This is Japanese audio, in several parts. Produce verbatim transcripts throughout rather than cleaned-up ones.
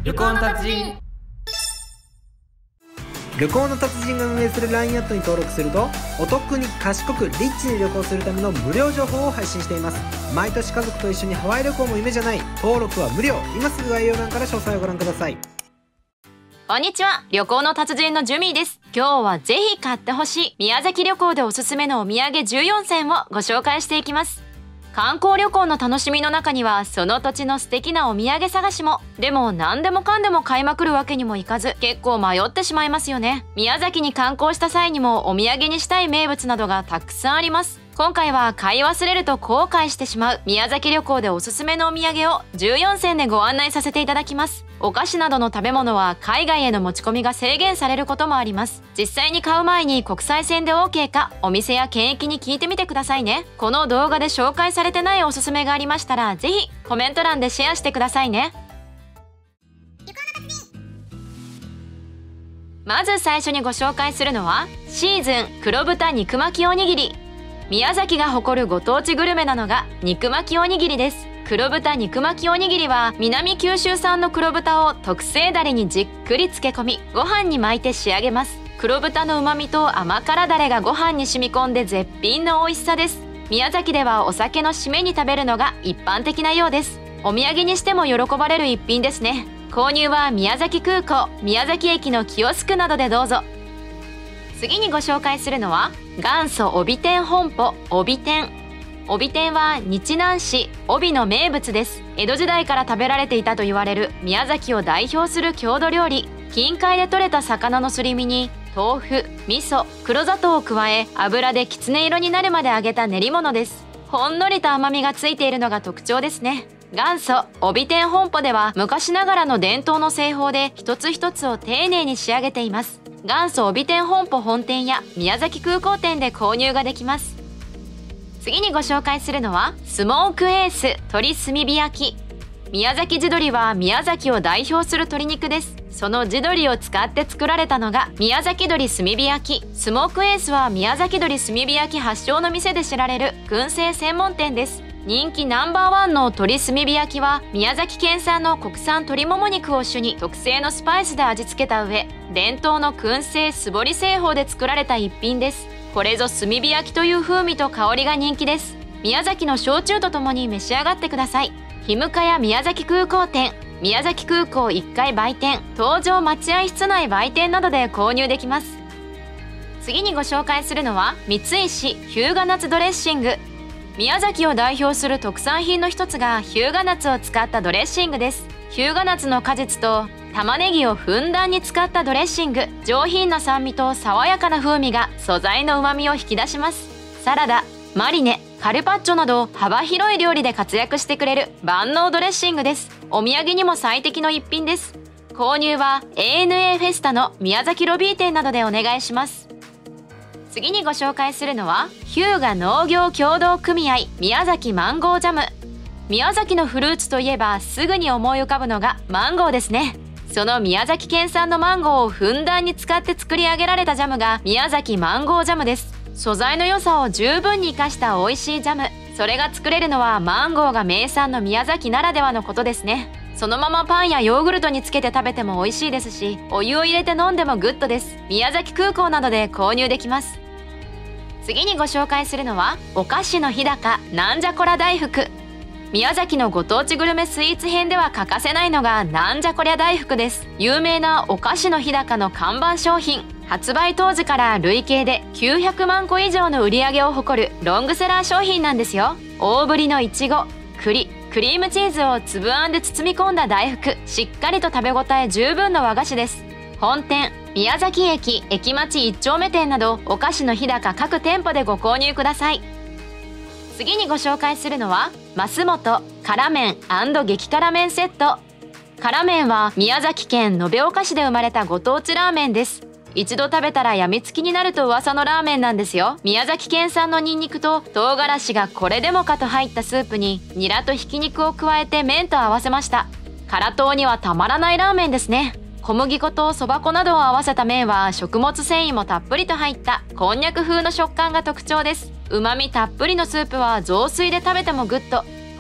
旅行の達人。 旅行の達人が運営する ライン アットに登録すると、お得に賢くリッチに旅行するための無料情報を配信しています。毎年家族と一緒にハワイ旅行も夢じゃない。登録は無料。今すぐ概要欄から詳細をご覧ください。 こんにちは、旅行の達人のジュミーです。今日はぜひ買ってほしい宮崎旅行でおすすめのお土産じゅうよんせんをご紹介していきます。観光旅行の楽しみの中にはその土地の素敵なお土産探しも。でも何でもかんでも買いまくるわけにもいかず、結構迷ってしまいますよね。宮崎に観光した際にもお土産にしたい名物などがたくさんあります。今回は買い忘れると後悔してしまう宮崎旅行でおすすめのお土産をじゅうよんせんでご案内させていただきます。お菓子などの食べ物は海外への持ち込みが制限されることもあります。実際に買う前に国際線で オーケー かお店や検疫に聞いてみてくださいね。この動画で紹介されてないおすすめがありましたら、ぜひコメント欄でシェアしてくださいね。まず最初にご紹介するのはシーズン黒豚肉巻きおにぎり。宮崎が誇るご当地グルメなのが肉巻きおにぎりです。黒豚肉巻きおにぎりは南九州産の黒豚を特製だれにじっくり漬け込み、ご飯に巻いて仕上げます。黒豚の旨味と甘辛だれがご飯に染み込んで絶品の美味しさです。宮崎ではお酒の締めに食べるのが一般的なようです。お土産にしても喜ばれる一品ですね。購入は宮崎空港、宮崎駅のキオスクなどでどうぞ。次にご紹介するのは元祖帯天本舗帯天。帯天は日南市帯の名物です。江戸時代から食べられていたと言われる宮崎を代表する郷土料理。近海で採れた魚のすり身に豆腐、味噌、黒砂糖を加え、油できつね色になるまで揚げた練り物です。ほんのりと甘みがついているのが特徴ですね。元祖帯天本舗では昔ながらの伝統の製法で一つ一つを丁寧に仕上げています。元祖帯天本舗本店や宮崎空港店で購入ができます。次にご紹介するのはスモークエース鶏炭火焼き。宮崎地鶏は宮崎を代表する鶏肉です。その地鶏を使って作られたのが宮崎鶏炭火焼き。スモークエースは宮崎鶏炭火焼き発祥の店で知られる燻製専門店です。人気ナンバーワンの鶏炭火焼きは宮崎県産の国産鶏もも肉を主に特製のスパイスで味付けた上、伝統の燻製素彫り製法で作られた一品です。これぞ炭火焼きという風味と香りが人気です。宮崎の焼酎とともに召し上がってください。ひむかや宮崎空港店、宮崎空港いっかい売店、搭乗待合室内売店などで購入できます。次にご紹介するのは三石日向夏ドレッシング。宮崎を代表する特産品の一つが日向夏を使ったドレッシングです。日向夏の果実と玉ねぎをふんだんに使ったドレッシング。上品な酸味と爽やかな風味が素材の旨味を引き出します。サラダ、マリネ、カルパッチョなど幅広い料理で活躍してくれる万能ドレッシングです。お土産にも最適の一品です。購入は エーエヌエー フェスタの宮崎ロビー店などでお願いします。次にご紹介するのは日向農業協同組合宮崎マンゴージャム。宮崎のフルーツといえばすぐに思い浮かぶのがマンゴーですね。その宮崎県産のマンゴーをふんだんに使って作り上げられたジャムが宮崎マンゴージャムです。素材の良さを十分に生かした美味しいジャム。それが作れるのはマンゴーが名産の宮崎ならではのことですね。そのままパンやヨーグルトにつけて食べても美味しいですし、お湯を入れて飲んでもグッドです。宮崎空港などで購入できます。次にご紹介するのはお菓子の日高なんじゃこら大福。宮崎のご当地グルメスイーツ編では欠かせないのがなんじゃこりゃ大福です。有名なお菓子の日高の看板商品。発売当時から累計できゅうひゃくまんこ以上の売り上げを誇るロングセラー商品なんですよ。大ぶりのいちご、栗、クリームチーズを粒あんで包み込んだ大福。しっかりと食べ応え十分の和菓子です。本店宮崎駅駅町一丁目店などお菓子の日高各店舗でご購入ください。次にご紹介するのは増本辛麺&激辛麺セット。辛麺は宮崎県延岡市で生まれたご当地ラーメンです。一度食べたらやみつきになると噂のラーメンなんですよ。宮崎県産のニンニクと唐辛子がこれでもかと入ったスープにニラとひき肉を加えて麺と合わせました。辛党にはたまらないラーメンですね。小麦粉とそば粉などを合わせた麺は食物繊維もたっぷりと入ったこんにゃく風の食感が特徴です。うまみたっぷりのスープは雑炊で食べてもグッド。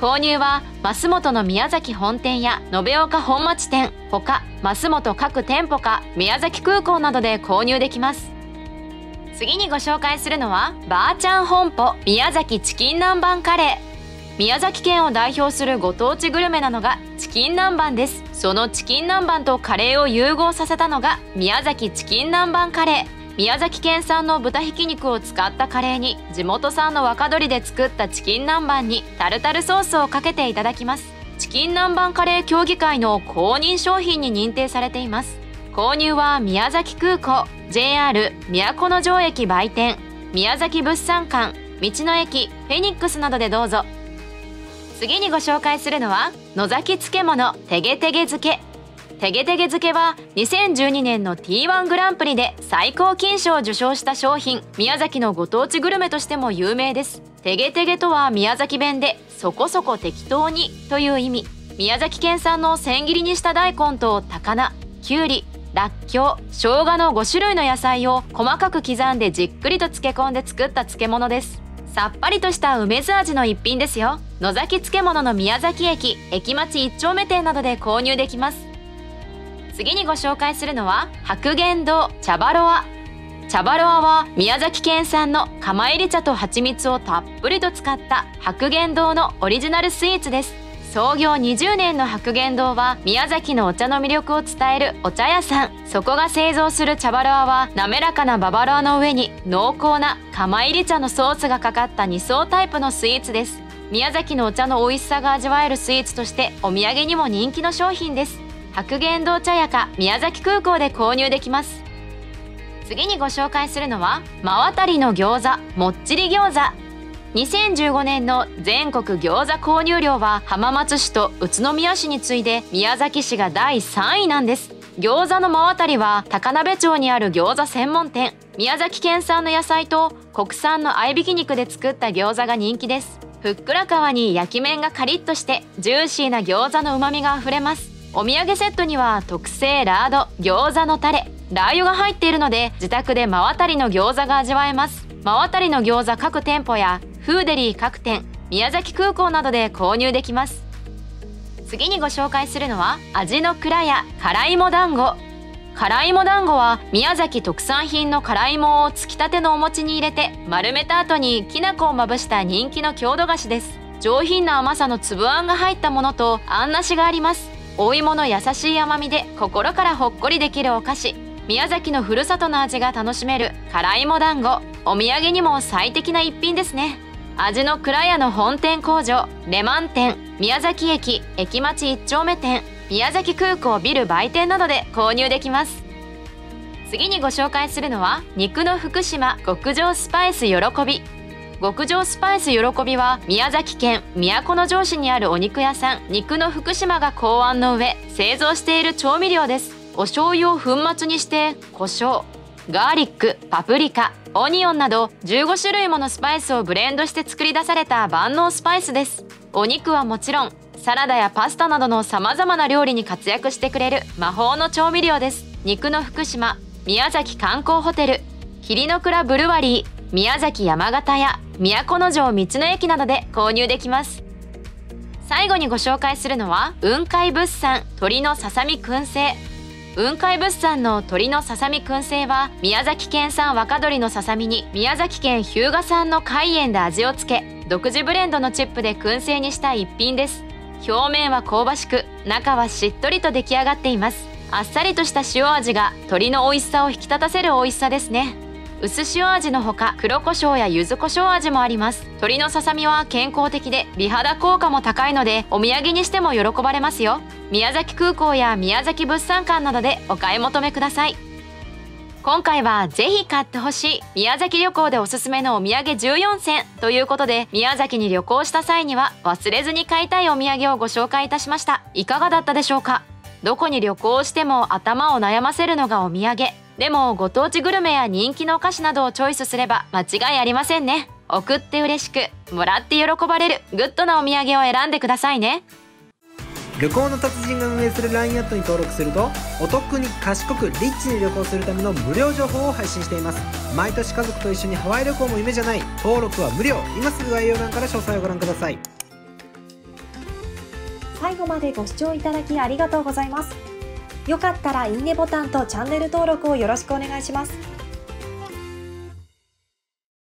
購入は増本の宮崎本店や延岡本町店、他増本各店舗か宮崎空港などで購入できます。次にご紹介するのはばあちゃん本舗宮崎チキン南蛮カレー。宮崎県を代表するご当地グルメなのがチキン南蛮です。そのチキン南蛮とカレーを融合させたのが宮崎チキン南蛮カレー。宮崎県産の豚ひき肉を使ったカレーに地元産の若鶏で作ったチキン南蛮にタルタルソースをかけていただきます。チキン南蛮カレー協議会の公認商品に認定されています。購入は宮崎空港、ジェイアール 都城駅売店、宮崎物産館、道の駅フェニックスなどでどうぞ。次にご紹介するのは野崎漬物てげてげ漬け。てげてげ漬けはにせんじゅうにねんの ティーワン グランプリで最高金賞を受賞した商品。宮崎のご当地グルメとしても有名です。てげてげとは宮崎弁でそこそこ適当にという意味。宮崎県産の千切りにした大根と高菜、きゅうり、らっきょう、生姜のごしゅるいの野菜を細かく刻んでじっくりと漬け込んで作った漬物です。さっぱりとした梅酢味の一品ですよ。野崎漬物の宮崎駅、駅町一丁目店などで購入できます。次にご紹介するのは白源堂茶バロア。茶バロアは宮崎県産の釜入り茶と蜂蜜をたっぷりと使った白源堂のオリジナルスイーツです。創業にじゅうねんの白源堂は宮崎のお茶の魅力を伝えるお茶屋さん。そこが製造する茶バロアは滑らかなババロアの上に濃厚な釜入り茶のソースがかかったに層タイプのスイーツです。宮崎のお茶の美味しさが味わえるスイーツとしてお土産にも人気の商品です。白源堂茶屋か宮崎空港で購入できます。次にご紹介するのは真渡りの餃子もっちり餃子。にせんじゅうごねんの全国餃子購入量は浜松市と宇都宮市に次いで宮崎市がだいさんいなんです。餃子の真渡りは高鍋町にある餃子専門店。宮崎県産の野菜と国産の合いびき肉で作った餃子が人気です。ふっくら皮に焼き面がカリッとしてジューシーな餃子の旨味があふれます。お土産セットには特製ラード、餃子のタレ、ラー油が入っているので自宅で真渡りの餃子が味わえます。真渡りの餃子各店舗やフーデリー各店、宮崎空港などで購入できます。次にご紹介するのは味の蔵屋辛芋団子。辛芋団子は宮崎特産品の辛芋をつきたてのお餅に入れて丸めた後にきな粉をまぶした人気の郷土菓子です。上品な甘さの粒あんが入ったものとあんなしがあります。お芋の優しい甘みで心からほっこりできるお菓子。宮崎のふるさとの味が楽しめる辛芋団子。お土産にも最適な一品ですね。味の蔵屋の本店工場、レマン店、宮崎駅、駅町一丁目店、宮崎空港ビル売店などで購入できます。次にご紹介するのは肉の福島極上スパイス喜び。極上スパイス喜びは宮崎県都城市にあるお肉屋さん肉の福島が考案の上製造している調味料です。お醤油を粉末にして胡椒、ガーリック、パプリカ、オニオンなどじゅうごしゅるいものスパイスをブレンドして作り出された万能スパイスです。お肉はもちろんサラダやパスタなどのさまざまな料理に活躍してくれる魔法の調味料です。肉の福島、宮崎観光ホテル、霧の倉ブルワリー、宮崎山形屋、都城道の駅などで購入できます。最後にご紹介するのは雲海物産鶏のささみ燻製。雲海物産の鶏のささみ燻製は宮崎県産若鶏のささみに宮崎県日向産の海塩で味をつけ独自ブレンドのチップで燻製にした一品です。表面は香ばしく中はしっとりと出来上がっています。あっさりとした塩味が鶏の美味しさを引き立たせる美味しさですね。薄塩味のほか黒胡椒や柚子胡椒味もあります。鶏のささみは健康的で美肌効果も高いのでお土産にしても喜ばれますよ。宮崎空港や宮崎物産館などでお買い求めください。今回はぜひ買ってほしい宮崎旅行でおすすめのお土産じゅうよんせんということで宮崎に旅行した際には忘れずに買いたいお土産をご紹介いたしました。いかがだったでしょうか。どこに旅行しても頭を悩ませるのがお土産。でもご当地グルメや人気のお菓子などをチョイスすれば間違いありませんね。送って嬉しくもらって喜ばれるグッドなお土産を選んでくださいね。 旅行の達人が運営する ライン アットに登録するとお得に賢くリッチに旅行するための無料情報を配信しています。毎年家族と一緒にハワイ旅行も夢じゃない。登録は無料。今すぐ概要欄から詳細をご覧ください。 最後までご視聴いただきありがとうございます。よかったらいいねボタンとチャンネル登録をよろしくお願いします。